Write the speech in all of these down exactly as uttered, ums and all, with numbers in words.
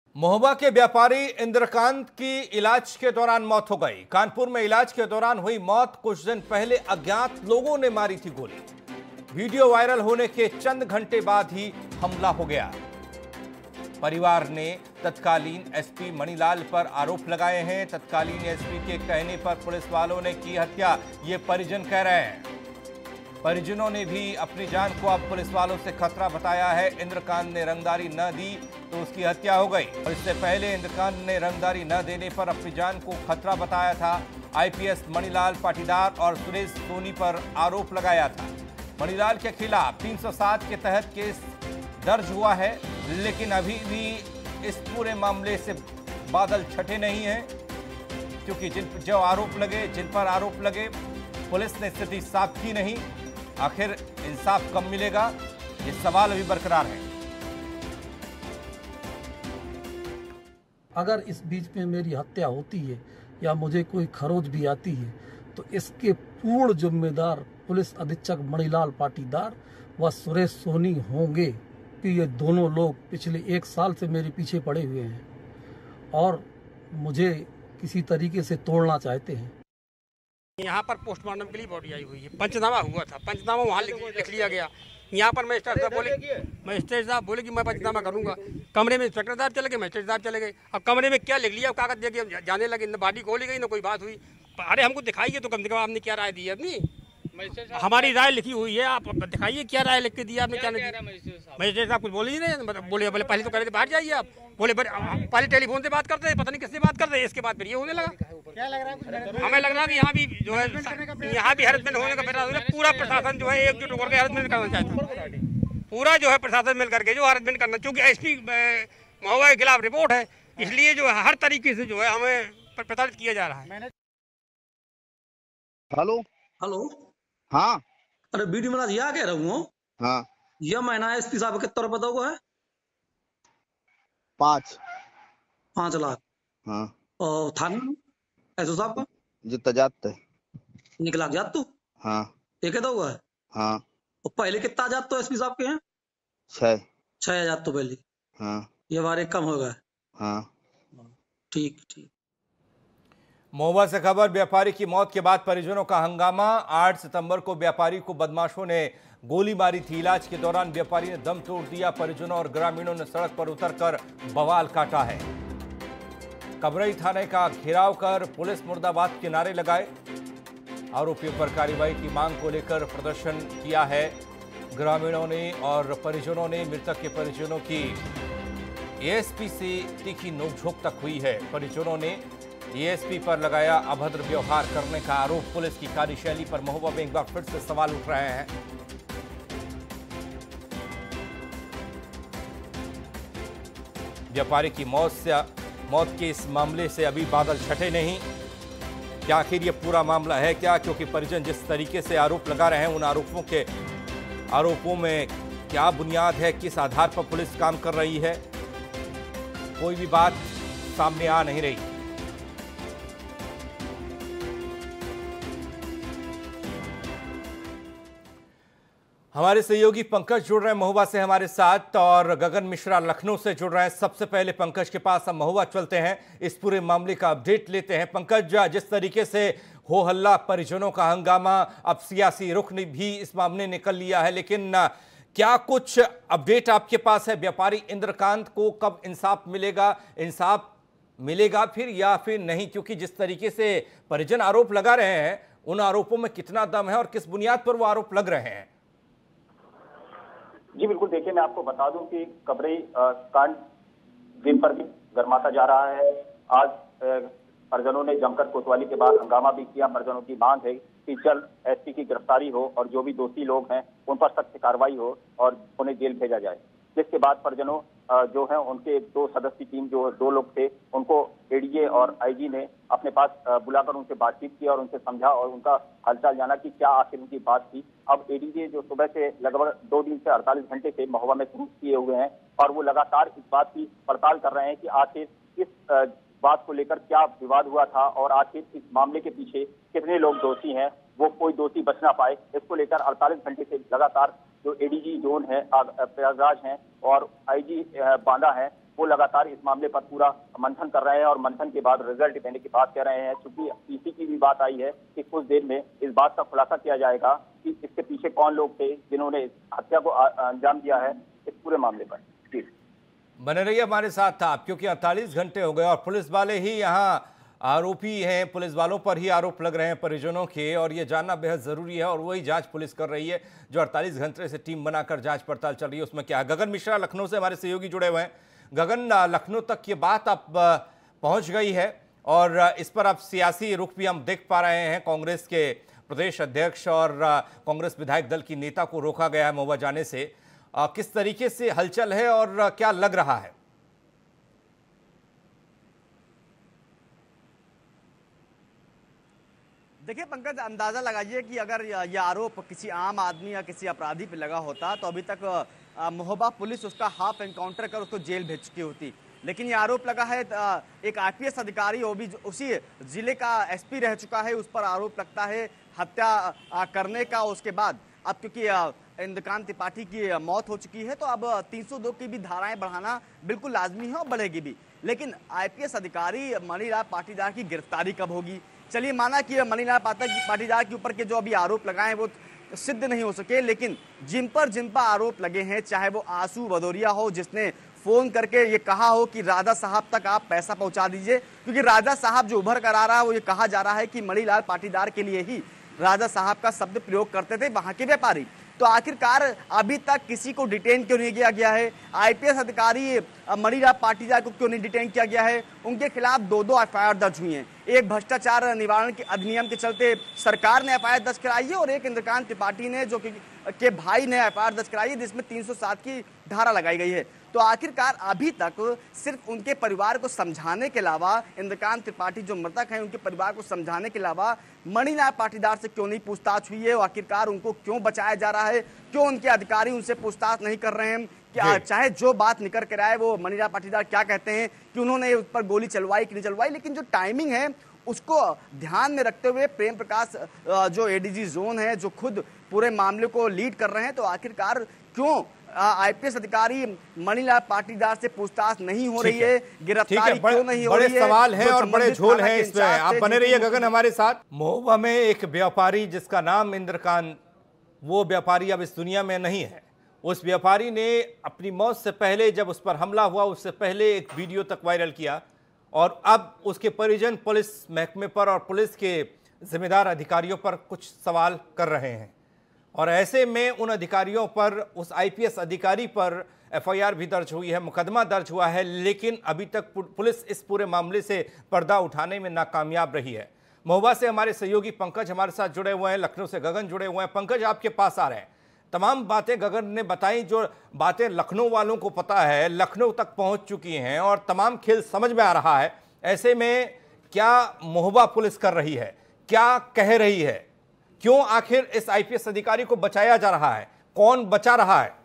महोबा के व्यापारी इंद्रकांत की इलाज के दौरान मौत हो गई। कानपुर में इलाज के दौरान हुई मौत। कुछ दिन पहले अज्ञात लोगों ने मारी थी गोली। वीडियो वायरल होने के चंद घंटे बाद ही हमला हो गया। परिवार ने तत्कालीन एसपी मणिलाल पर आरोप लगाए हैं। तत्कालीन एसपी के कहने पर पुलिस वालों ने की हत्या, ये परिजन कह रहे हैं। परिजनों ने भी अपनी जान को अब पुलिस वालों से खतरा बताया है। इंद्रकांत ने रंगदारी न दी तो उसकी हत्या हो गई और इससे पहले इंद्रकांत ने रंगदारी न देने पर अपनी जान को खतरा बताया था। आईपीएस मणिलाल पाटीदार और सुरेश सोनी पर आरोप लगाया था। मणिलाल के खिलाफ तीन सौ सात के तहत केस दर्ज हुआ है, लेकिन अभी भी इस पूरे मामले से बादल छटे नहीं हैं, क्योंकि जिन जो आरोप लगे जिन पर आरोप लगे पुलिस ने स्थिति साफ की नहीं। आखिर इंसाफ कब मिलेगा, ये सवाल अभी बरकरार है। अगर इस बीच में मेरी हत्या होती है या मुझे कोई खरोच भी आती है तो इसके पूर्ण जिम्मेदार पुलिस अधीक्षक मणिलाल पाटीदार व सुरेश सोनी होंगे कि ये दोनों लोग पिछले एक साल से मेरे पीछे पड़े हुए हैं और मुझे किसी तरीके से तोड़ना चाहते हैं। यहाँ पर पोस्टमार्टम के लिए बॉडी आई हुई है। पंचनामा हुआ था, पंचनामा वहाँ लिख, लिख लिया गया। यहाँ पर मजिस्ट्रेट साहब बोले मजिस्ट्रेट साहब बोले कि मैं पंचनामा करूँगा। कमरे में इंस्पेक्टर साहब चले गए, मजिस्ट्रेट साहब चले गए। अब कमरे में क्या लिख लिया, कागज दे के जाने लगे। न बॉडी खोली गई, न कोई बात हुई। अरे हमको दिखाइए तो कम से कम आपने क्या राय दी है अपनी। हमारी राय लिखी हुई है, आप दिखाइए क्या राय लिख के दिया आपने, क्या नहीं। मजिस्ट्रेट साहब कुछ बोले ही नहीं। बोले बोले पहले तो कह रहे थे बाहर जाइए आप, बोले पहले टेलीफोन से बात करते हैं, पता नहीं किससे बात करते हैं। इसके बाद फिर ये होने लगा। क्या लग रहा है? हमें लग रहा है कि यहाँ भी जो है यहाँ भी हैरेसमेंट होने का प्रयास हो रहा है। पूरा प्रशासन जो है एकजुट होकर के हैरेसमेंट करना चाहता है। पूरा जो है प्रशासन मिल करके जो हैरेसमेंट करना, क्योंकि एसपी महोबा के खिलाफ रिपोर्ट है, इसलिए जो है हर तरीके से जो है हमें प्रताड़ित किया जा रहा है। हेलो हेलो, हाँ अरे वीडियो में यह कह रहा हूँ, हाँ यह महीना एसपी साहब कितना रुपए दोगे है? पाँच पाँच लाख। हाँ और थाने एसओ साहब का जितना जाते एक लाख जात तू हाँ एक दोगे है? हाँ और पहले कितना जात तो एसपी साहब के हैं? छः छह हजार तो पहले। हाँ ये बार एक कम हो गया। हाँ ठीक ठीक। महोबा से खबर। व्यापारी की मौत के बाद परिजनों का हंगामा। आठ सितंबर को व्यापारी को बदमाशों ने गोली मारी थी। इलाज के दौरान व्यापारी ने दम तोड़ दिया। परिजनों और ग्रामीणों ने सड़क पर उतरकर बवाल काटा है। कबरई थाने का घेराव कर पुलिस मुर्दाबाद के नारे लगाए। आरोपियों पर कार्रवाई की मांग को लेकर प्रदर्शन किया है ग्रामीणों ने और परिजनों ने। मृतक के परिजनों की एएसपी से तीखी नोकझोंक तक हुई है। परिजनों ने एएसपी पर लगाया अभद्र व्यवहार करने का आरोप। पुलिस की कार्यशैली पर महोबा में एक बार फिर से सवाल उठ रहे हैं। व्यापारी की मौत से मौत के इस मामले से अभी बादल छटे नहीं। क्या आखिर ये पूरा मामला है क्या? क्योंकि परिजन जिस तरीके से आरोप लगा रहे हैं, उन आरोपों के आरोपों में क्या बुनियाद है, किस आधार पर पुलिस काम कर रही है, कोई भी बात सामने आ नहीं रही। हमारे सहयोगी पंकज जुड़ रहे हैं महोबा से हमारे साथ, और गगन मिश्रा लखनऊ से जुड़ रहे हैं। सबसे पहले पंकज के पास हम महोबा चलते हैं, इस पूरे मामले का अपडेट लेते हैं। पंकज, जिस तरीके से हो हल्ला, परिजनों का हंगामा, अब सियासी रुख ने भी इस मामले निकल लिया है, लेकिन क्या कुछ अपडेट आपके पास है? व्यापारी इंद्रकांत को कब इंसाफ मिलेगा? इंसाफ मिलेगा फिर या फिर नहीं? क्योंकि जिस तरीके से परिजन आरोप लगा रहे हैं, उन आरोपों में कितना दम है और किस बुनियाद पर वो आरोप लग रहे हैं? जी बिल्कुल, देखिए मैं आपको बता दूं कि कबरई कांड दिन पर दिन गर्माता जा रहा है। आज परिजनों ने जमकर कोतवाली के बाद हंगामा भी किया। परिजनों की मांग है कि जल्द एसपी की गिरफ्तारी हो और जो भी दोषी लोग हैं उन पर सख्त कार्रवाई हो और उन्हें जेल भेजा जाए। जिसके बाद परिजनों जो है उनके दो सदस्य टीम जो दो लोग थे, उनको एडीजे और आईजी ने अपने पास बुलाकर उनसे बातचीत की और उनसे समझा और उनका हालचाल जाना कि क्या आखिर उनकी बात थी। अब एडीजे जो सुबह से लगभग दो दिन से अड़तालीस घंटे से महोबा में क्रूज किए हुए हैं और वो लगातार इस बात की पड़ताल कर रहे हैं कि आखिर इस बात को लेकर क्या विवाद हुआ था और आखिर इस मामले के पीछे कितने लोग दोषी हैं, वो कोई दोषी बच ना पाए। इसको लेकर अड़तालीस घंटे से लगातार जो एडीजी जोन है प्रयागराज हैं और आईजी बांदा है, वो लगातार इस मामले पर पूरा मंथन कर रहे हैं और मंथन के बाद रिजल्ट देने की बात कह रहे हैं। चूंकि पीसी की भी बात आई है कि कुछ देर में इस बात का खुलासा किया जाएगा कि इसके पीछे कौन लोग थे जिन्होंने इस हत्या को अंजाम दिया है इस पूरे मामले पर। जी बने रहिए हमारे साथ आप, क्योंकि अड़तालीस घंटे हो गए और पुलिस वाले ही यहाँ आरोपी हैं, पुलिस वालों पर ही आरोप लग रहे हैं परिजनों के, और ये जानना बेहद जरूरी है। और वही जांच पुलिस कर रही है जो अड़तालीस घंटे से टीम बनाकर जांच पड़ताल चल रही है, उसमें क्या है। गगन मिश्रा लखनऊ से हमारे सहयोगी जुड़े हुए हैं। गगन, लखनऊ तक ये बात अब पहुंच गई है और इस पर अब सियासी रुख भी हम देख पा रहे हैं। कांग्रेस के प्रदेश अध्यक्ष और कांग्रेस विधायक दल की नेता को रोका गया है महुआ जाने से। किस तरीके से हलचल है और क्या लग रहा है? देखिए पंकज, अंदाजा लगाइए कि अगर यह आरोप किसी आम आदमी या किसी अपराधी पे लगा होता तो अभी तक महोबा पुलिस उसका हाफ एनकाउंटर कर उसको जेल भेज चुकी होती। लेकिन ये आरोप लगा है एक आईपीएस अधिकारी, वो भी उसी जिले का एसपी रह चुका है, उस पर आरोप लगता है हत्या करने का। उसके बाद अब क्योंकि इंद्रकांत त्रिपाठी की मौत हो चुकी है तो अब तीन सौ दो की भी धाराएं बढ़ाना बिल्कुल लाजमी है और बढ़ेगी भी। लेकिन आईपीएस अधिकारी मणिलाल पाटीदार की गिरफ्तारी कब होगी? चलिए माना कि मणिलाल पाटीदार के ऊपर के जो अभी आरोप लगाए वो सिद्ध नहीं हो सके, लेकिन जिन पर जिन पर आरोप लगे हैं, चाहे वो आंसू भदौरिया हो जिसने फोन करके ये कहा हो कि राजा साहब तक आप पैसा पहुंचा दीजिए, क्योंकि राजा साहब जो उभर कर आ रहा है वो ये कहा जा रहा है कि मणिलाल पाटीदार के लिए ही राजा साहब का शब्द प्रयोग करते थे वहां के व्यापारी। तो आखिरकार अभी तक किसी को डिटेन क्यों नहीं किया गया है? आईपीएस अधिकारी मणिलाल पाटीदार को क्यों नहीं डिटेन किया गया है? उनके खिलाफ दो दो एफ आई आर दर्ज हुई हैं। एक भ्रष्टाचार निवारण के अधिनियम के चलते सरकार ने एफ आई आर दर्ज कराई है और एक इंद्रकांत त्रिपाठी ने जो कि के भाई ने एफ आई आर दर्ज कराई है जिसमें तीन सौ सात की धारा लगाई गई है। तो आखिरकार अभी तक सिर्फ उनके परिवार को समझाने के अलावा, इंद्रकांत त्रिपाठी जो मृतक हैं उनके परिवार को समझाने के अलावा मणिलाल पाटीदार से क्यों नहीं पूछताछ हुई है और आखिरकार उनको क्यों बचाया जा रहा है? क्यों उनके अधिकारी उनसे पूछताछ नहीं कर रहे हैं? क्या चाहे जो बात निकल कर आए, वो मणिलाल पाटीदार क्या कहते हैं कि उन्होंने उस पर गोली चलवाई कि नहीं चलवाई, लेकिन जो टाइमिंग है उसको ध्यान में रखते हुए प्रेम प्रकाश जो एडीजी जोन है, जो खुद पूरे मामले को लीड कर रहे हैं, तो आखिरकार क्यों आईपीएस अधिकारी मणिलाल पाटीदार से पूछताछ नहीं हो रही है, गिरफ्तारी क्यों नहीं हो रही है? बड़े सवाल हैं और बड़े झोल हैं इसमें। आप बने रहिए गगन हमारे साथ। महुआ में एक व्यापारी जिसका नाम इंद्रकांत, वो व्यापारी अब इस दुनिया में नहीं है। उस व्यापारी ने अपनी मौत से पहले, जब उस पर हमला हुआ उससे पहले एक वीडियो तक वायरल किया और अब उसके परिजन पुलिस महकमे पर और पुलिस के जिम्मेदार अधिकारियों पर कुछ सवाल कर रहे हैं। और ऐसे में उन अधिकारियों पर, उस आईपीएस अधिकारी पर एफ आई आर भी दर्ज हुई है, मुकदमा दर्ज हुआ है, लेकिन अभी तक पुलिस इस पूरे मामले से पर्दा उठाने में नाकामयाब रही है। महुआ से हमारे सहयोगी पंकज हमारे साथ जुड़े हुए हैं, लखनऊ से गगन जुड़े हुए हैं। पंकज, आपके पास आ रहे हैं। तमाम बातें गगन ने बताई, जो बातें लखनऊ वालों को पता है, लखनऊ तक पहुंच चुकी हैं और तमाम खेल समझ में आ रहा है। ऐसे में क्या महुआ पुलिस कर रही है, क्या कह रही है, क्यों आखिर इस आईपीएस अधिकारी को बचाया जा रहा है, कौन बचा रहा है?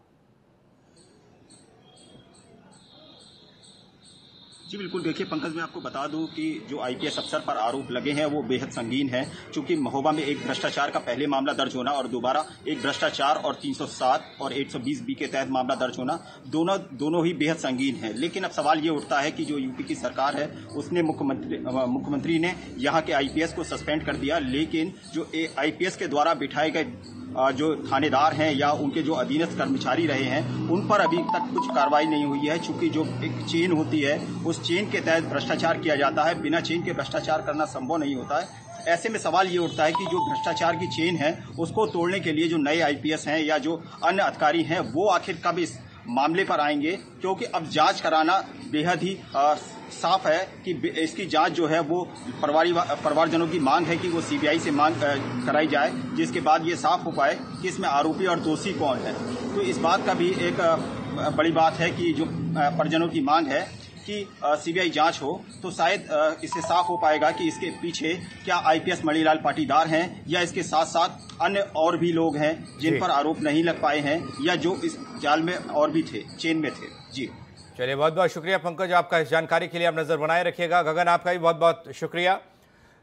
जी बिल्कुल, देखिए पंकज, मैं आपको बता दूं कि जो आईपीएस अफसर पर आरोप लगे हैं वो बेहद संगीन है। चूंकि महोबा में एक भ्रष्टाचार का पहले मामला दर्ज होना और दोबारा एक भ्रष्टाचार और तीन सौ सात और एक सौ बीस बी के तहत मामला दर्ज होना, दोनों दोनों ही बेहद संगीन है। लेकिन अब सवाल ये उठता है कि जो यूपी की सरकार है उसने मुख्यमंत्री मुख्यमंत्री ने यहाँ के आईपीएस को सस्पेंड कर दिया, लेकिन जो आईपीएस के द्वारा बिठाए गए जो थानेदार हैं या उनके जो अधीनस्थ कर्मचारी रहे हैं उन पर अभी तक कुछ कार्रवाई नहीं हुई है। चूंकि जो एक चेन होती है उस चेन के तहत भ्रष्टाचार किया जाता है, बिना चेन के भ्रष्टाचार करना संभव नहीं होता है। ऐसे में सवाल ये उठता है कि जो भ्रष्टाचार की चेन है उसको तोड़ने के लिए जो नए आईपीएस हैं या जो अन्य अधिकारी हैं वो आखिर कब इस मामले पर आएंगे, क्योंकि अब जांच कराना बेहद ही आ, साफ है कि इसकी जांच जो है वो परिवारजनों की मांग है कि वो सीबीआई से मांग कराई जाए, जिसके बाद ये साफ हो पाए कि इसमें आरोपी और दोषी कौन है। तो इस बात का भी एक बड़ी बात है कि जो परिजनों की मांग है कि सीबीआई जांच हो, तो शायद इससे साफ हो पाएगा कि इसके पीछे क्या आईपीएस मणिलाल पाटीदार हैं या इसके साथ साथ अन्य और भी लोग हैं जिन पर आरोप नहीं लग पाए हैं या जो इस जाल में और भी थे, चेन में थे। जी चलिए, बहुत बहुत शुक्रिया पंकज आपका इस जानकारी के लिए। आप नजर बनाए रखिएगा। गगन, आपका भी बहुत बहुत शुक्रिया।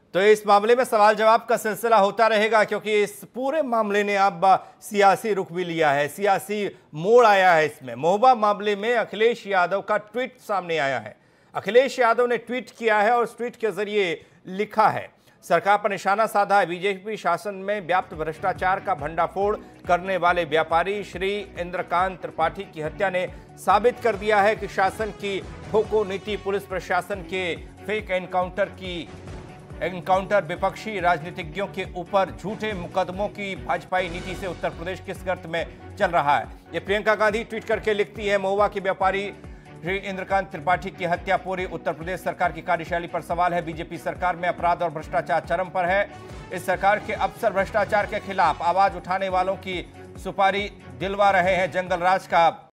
तो इस मामले में सवाल जवाब का सिलसिला होता रहेगा, क्योंकि इस पूरे मामले ने अब सियासी रुख भी लिया है, सियासी मोड़ आया है इसमें। महोबा मामले में अखिलेश यादव का ट्वीट सामने आया है। अखिलेश यादव ने ट्वीट किया है और उस ट्वीट के जरिए लिखा है, सरकार पर निशाना साधा है। बीजेपी शासन में व्याप्त भ्रष्टाचार का भंडाफोड़ करने वाले व्यापारी श्री इंद्रकांत त्रिपाठी की हत्या ने साबित कर दिया है कि शासन की फोको नीति, पुलिस प्रशासन के फेक एनकाउंटर की एनकाउंटर, विपक्षी राजनीतिज्ञों के ऊपर झूठे मुकदमों की भाजपाई नीति से उत्तर प्रदेश किस गर्त में चल रहा है। ये प्रियंका गांधी ट्वीट करके लिखती है, महुआ के व्यापारी श्री इंद्रकांत त्रिपाठी की हत्या पूरी उत्तर प्रदेश सरकार की कार्यशैली पर सवाल है। बीजेपी सरकार में अपराध और भ्रष्टाचार चरम पर है। इस सरकार के अफसर भ्रष्टाचार के खिलाफ आवाज उठाने वालों की सुपारी दिलवा रहे हैं। जंगल राज का